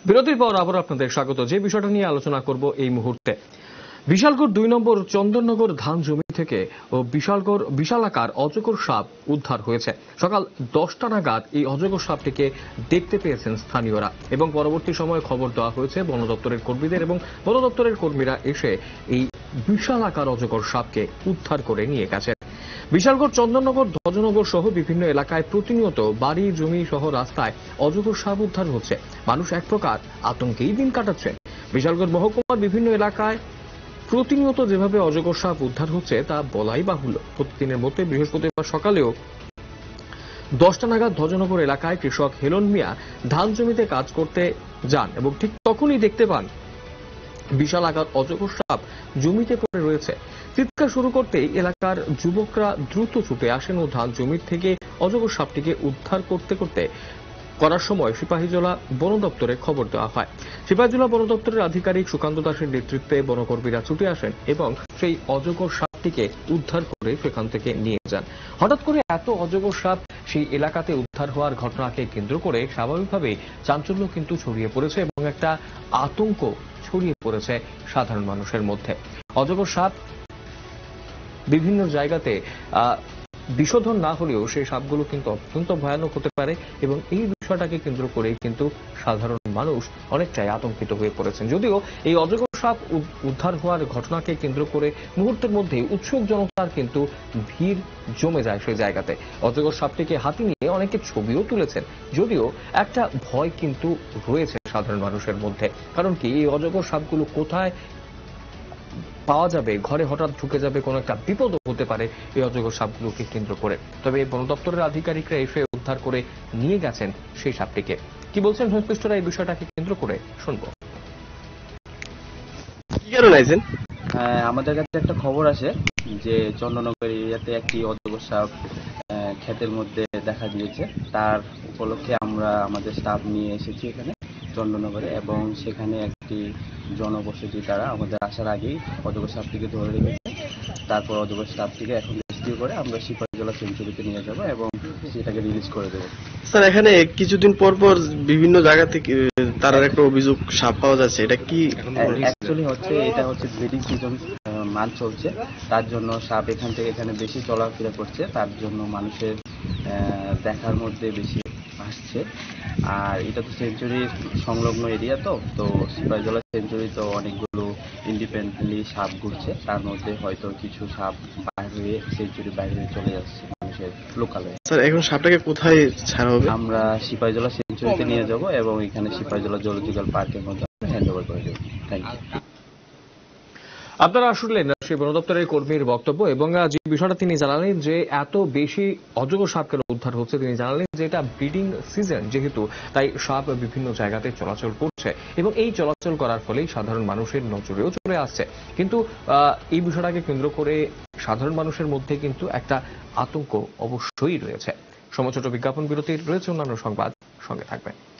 বিরতির পর আবার আপনাদের স্বাগত। যে বিষয়টা নিয়ে আলোচনা করব এই মুহূর্তে, বিশালগড় 2 নম্বর চন্দননগর ধান জমি থেকে বিশালাকার অজগর সাপ উদ্ধার হয়েছে। সকাল 10টা নাগাদ এই অজগর সাপটিকে দেখতে পেয়েছেন স্থানীয়রা এবং পরবর্তী সময়ে খবর দেওয়া হয়েছে বন দপ্তরের কর্মীদের, এবং বন দপ্তরের কর্মীরা এসে এই বিশালাকার অজগর সাপকে উদ্ধার করে নিয়ে গেছেন। বিশালগড়, চন্দননগর, ধ্বজনগর সহ বিভিন্ন এলাকায় প্রতিনিয়ত বাড়ি, জমি সহ রাস্তায় অজগর সাপ উদ্ধার হচ্ছে। মানুষ এক প্রকার আতঙ্কেই দিন কাটাচ্ছে। বিশালগড় মহকুমার বিভিন্ন এলাকায় প্রতিনিয়ত যেভাবে অজগর সাপ উদ্ধার হচ্ছে তা বলাই বাহুল্য। প্রতিদিনের মধ্যে বৃহস্পতিবার সকালেও 10টা নাগাদ ধ্বজনগর এলাকায় কৃষক হেলন মিয়া ধান জমিতে কাজ করতে যান এবং ঠিক তখনই দেখতে পান বিশাল আকার অজগর সাপ জমিতে পড়ে রয়েছে। চিৎকার শুরু করতেই এলাকার যুবকরা দ্রুত ছুটে আসেন ও ধান জমির থেকে অজগর সাপটিকে উদ্ধার করার সময় সিপাহীজলা বন দপ্তরে খবর দেওয়া হয়। সিপাহীজলা বন দপ্তরের আধিকারিক সুকান্ত দাসের নেতৃত্বে বনকর্মীরা ছুটে আসেন এবং সেই অজগর সাপটিকে উদ্ধার করে সেখান থেকে নিয়ে যান। হঠাৎ করে এত অজগর সাপ সেই এলাকাতে উদ্ধার হওয়ার ঘটনাকে কেন্দ্র করে স্বাভাবিকভাবেই চাঞ্চল্য কিন্তু ছড়িয়ে পড়েছে এবং একটা আতঙ্ক ছড়িয়ে পড়েছে সাধারণ মানুষের মধ্যে। অজগর সাপ বিভিন্ন জায়গাতে বিশোধন না হলেও সেই সাপগুলো কিন্তু অত্যন্ত ভয়ানক হতে পারে এবং এই বিষয়টাকে কেন্দ্র করে কিন্তু সাধারণ মানুষ অনেকটাই আতঙ্কিত হয়ে পড়েছেন। যদিও এই অজগর সাপ উদ্ধার হওয়ার ঘটনাকে কেন্দ্র করে মুহূর্তের মধ্যে উৎসুক জনতার কিন্তু ভিড় জমে যায় সেই জায়গাতে। অজগর সাপটিকে হাতে নিয়ে অনেকে ছবিও তুলেছেন, যদিও একটা ভয় কিন্তু রয়েছে সাধারণ মানুষের মধ্যে। কারণ কি, এই অজগর সাপগুলো কোথায় পাওয়া যাবে, ঘরে হঠাৎ ঢুকে যাবে, কোনো একটা বিপদ হতে পারে এই অজগর সাপগুলোকে কেন্দ্র করে। তবে বন দপ্তরের আধিকারিকরা এসে উদ্ধার করে নিয়ে গেছেন সেই সাপটিকে। কি বলছেন সংশ্লিষ্টরা এই বিষয়টাকে কেন্দ্র করে শুনবো। কি কারণে আইছেন? আমাদের কাছে একটা খবর আসে যে চন্দননগর এরিয়াতে একটি অজগর সাপ ক্ষেতের মধ্যে দেখা দিয়েছে। তার উপলক্ষে আমরা আমাদের স্টাফ নিয়ে এসেছি এখানে চন্দননগরে, এবং সেখানে একটি জনবসতি তারা আমাদের আসার আগেই অজগর সাপটিকে ধরে রেখেছে। তারপর অজগর সাপটিকে এখন রেস্কিউ করে আমরা সিপাহীজলা সেঞ্চুরিতে নিয়ে যাব এবং সেটাকে রিলিজ করে দেবো। স্যার, এখানে কিছুদিন পর পর বিভিন্ন জায়গা থেকে তার একটা অভিযোগ সাপ পাওয়া যাচ্ছে, এটা কি? অ্যাকচুয়ালি এটা হচ্ছে ব্রিডিং সিজন মান্থ চলছে, তার জন্য সাপ এখান থেকে এখানে বেশি চলাফেরা করছে, তার জন্য মানুষের দেখার মধ্যে বেশি আসছে। আর এটা তো সেঞ্চুরির সংলগ্ন এরিয়া, তো সিপাহীজলা সেঞ্চুরি তো অনেকগুলো ইন্ডিপেন্ডেন্টলি সাপ ঘুরছে, তার মধ্যে হয়তো কিছু সাপ বাইরে হয়ে সেঞ্চুরি বাইরে চলে যাচ্ছে মানুষের লোকালে। স্যার, এখন সাপটাকে কোথায় ছাড়া হবে? আমরা সিপাহীজলা সেঞ্চুরিতে নিয়ে যাব এবং এখানে সিপাহীজলা জুলজিক্যাল পার্কের মধ্যে হ্যান্ড ওভার করে দেবো। Thank you. আপনারা শুনলেন সেই বন দপ্তরের কর্মীর বক্তব্য এবং যে বিষয়টা তিনি জানালেন যে এত বেশি অজগর সাপ কেন উদ্ধার হচ্ছে, তিনি জানালেন যে এটা ব্রিডিং সিজন যেহেতু, তাই সাপ বিভিন্ন জায়গাতে চলাচল করছে এবং এই চলাচল করার ফলেই সাধারণ মানুষের নজরেও চলে আসছে। কিন্তু এই বিষয়টাকে কেন্দ্র করে সাধারণ মানুষের মধ্যে কিন্তু একটা আতঙ্ক অবশ্যই রয়েছে। সময় ছোট বিজ্ঞাপন বিরতির রয়েছে অন্যান্য সংবাদ, সঙ্গে থাকবেন।